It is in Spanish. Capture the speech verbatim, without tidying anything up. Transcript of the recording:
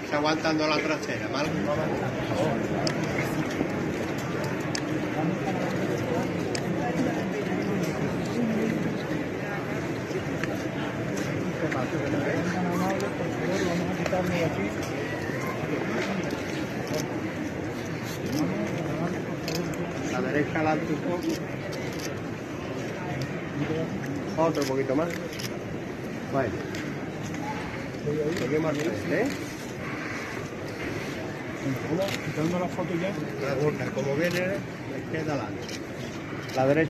Está aguantando la trasera, ¿vale? La derecha la alto un poco. Otro poquito más. Vale. Seguimos al frente, ¿eh? Quitando la foto ya. La gorda, como viene, me queda la, la derecha.